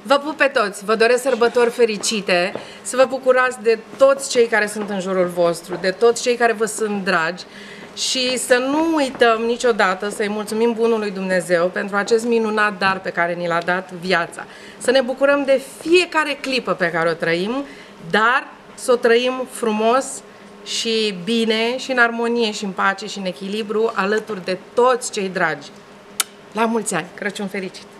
Vă pup pe toți, vă doresc sărbători fericite, să vă bucurați de toți cei care sunt în jurul vostru, de toți cei care vă sunt dragi și să nu uităm niciodată să-i mulțumim Bunului Dumnezeu pentru acest minunat dar pe care ni l-a dat, viața. Să ne bucurăm de fiecare clipă pe care o trăim, dar să o trăim frumos și bine și în armonie și în pace și în echilibru alături de toți cei dragi. La mulți ani! Crăciun fericit!